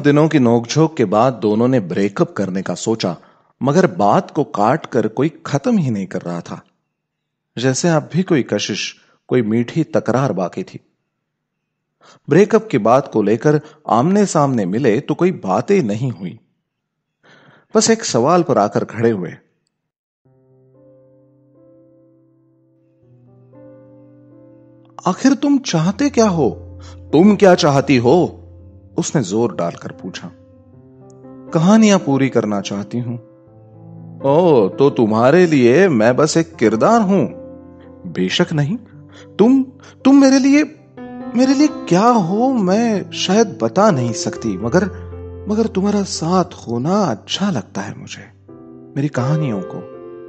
दिनों की नोकझोंक के बाद दोनों ने ब्रेकअप करने का सोचा, मगर बात को काट कर कोई खत्म ही नहीं कर रहा था। जैसे अब भी कोई कशिश, कोई मीठी तकरार बाकी थी। ब्रेकअप की बात को लेकर आमने सामने मिले तो कोई बातें नहीं हुई, बस एक सवाल पर आकर खड़े हुए। आखिर तुम चाहते क्या हो? तुम क्या चाहती हो? उसने जोर डालकर पूछा। कहानियां पूरी करना चाहती हूं। ओ, तो तुम्हारे लिए मैं बस एक किरदार हूं? बेशक नहीं। तुम तुम मेरे लिए क्या हो मैं शायद बता नहीं सकती, मगर तुम्हारा साथ होना अच्छा लगता है मुझे, मेरी कहानियों को।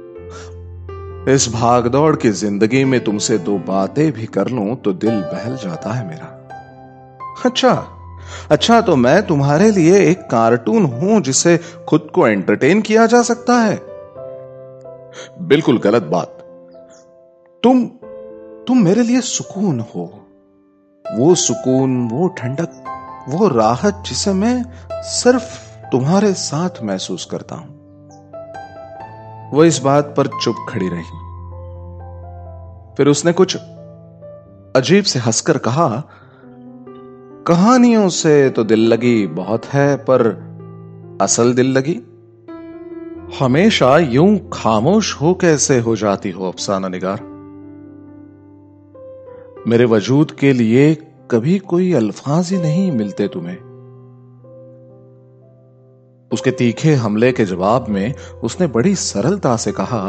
इस भागदौड़ की जिंदगी में तुमसे दो बातें भी कर लूं तो दिल बहल जाता है मेरा। अच्छा अच्छा, तो मैं तुम्हारे लिए एक कार्टून हूं जिसे खुद को एंटरटेन किया जा सकता है? बिल्कुल गलत बात। तुम तुम मेरे लिए सुकून हो, वो सुकून, वो ठंडक, वो राहत जिसे मैं सिर्फ तुम्हारे साथ महसूस करता हूं। वो इस बात पर चुप खड़ी रही। फिर उसने कुछ अजीब से हंसकर कहा, कहानियों से तो दिल लगी बहुत है, पर असल दिल लगी हमेशा यूं खामोश हो कैसे हो जाती हो अफसाना निगार? मेरे वजूद के लिए कभी कोई अल्फाज ही नहीं मिलते तुम्हें। उसके तीखे हमले के जवाब में उसने बड़ी सरलता से कहा,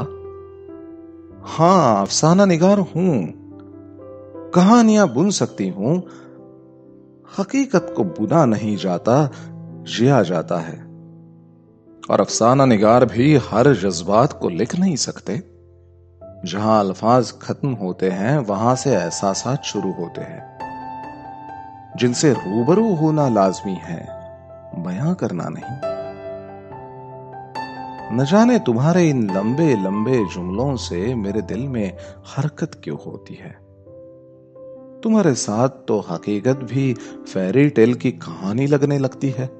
हां, अफसाना निगार हूं, कहानियां बुन सकती हूं, हकीकत को बुना नहीं जाता, जिया जाता है। और अफसाना निगार भी हर जज्बात को लिख नहीं सकते। जहां अल्फाज खत्म होते हैं वहां से एहसासात शुरू होते हैं, जिनसे रूबरू होना लाजमी है, बयां करना नहीं। न जाने तुम्हारे इन लंबे लंबे जुमलों से मेरे दिल में हरकत क्यों होती है। तुम्हारे साथ तो हकीकत भी फेरी टेल की कहानी लगने लगती है।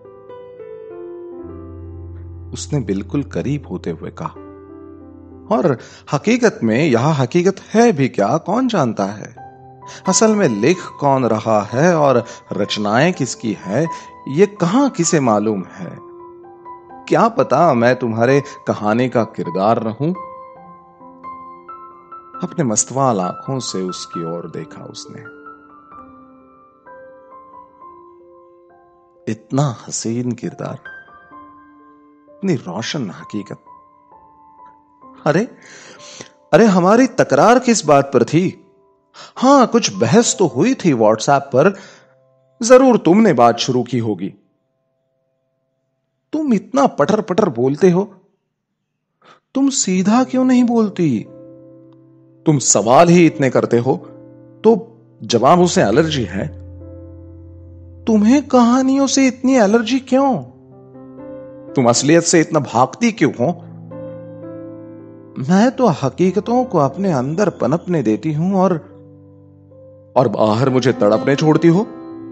उसने बिल्कुल करीब होते हुए कहा। और हकीकत में यह हकीकत है भी क्या, कौन जानता है? असल में लिख कौन रहा है और रचनाएं किसकी है, ये कहां किसे मालूम है? क्या पता मैं तुम्हारे कहानी का किरदार रहूं? अपने मस्तवाल आंखों से उसकी ओर देखा उसने। इतना हसीन किरदार, इतनी रोशन हकीकत। अरे अरे, हमारी तकरार किस बात पर थी? हां, कुछ बहस तो हुई थी व्हाट्सएप पर, जरूर तुमने बात शुरू की होगी। तुम इतना पटर पटर बोलते हो, तुम सीधा क्यों नहीं बोलती? तुम सवाल ही इतने करते हो तो जवाबों से एलर्जी है। तुम्हें कहानियों से इतनी एलर्जी क्यों? तुम असलियत से इतना भागती क्यों हो? मैं तो हकीकतों को अपने अंदर पनपने देती हूं और बाहर मुझे तड़पने छोड़ती हो।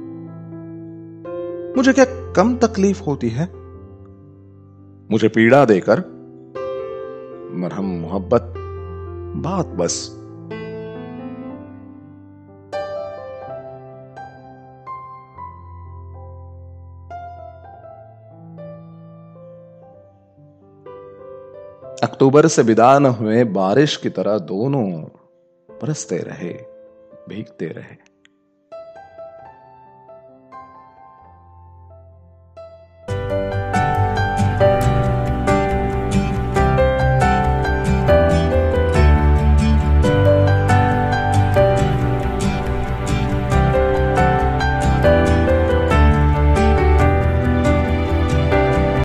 मुझे क्या कम तकलीफ होती है? मुझे पीड़ा देकर? मरहम मोहब्बत, बात बस। अक्टूबर से विदा न हुए बारिश की तरह दोनों बरसते रहे, भीगते रहे।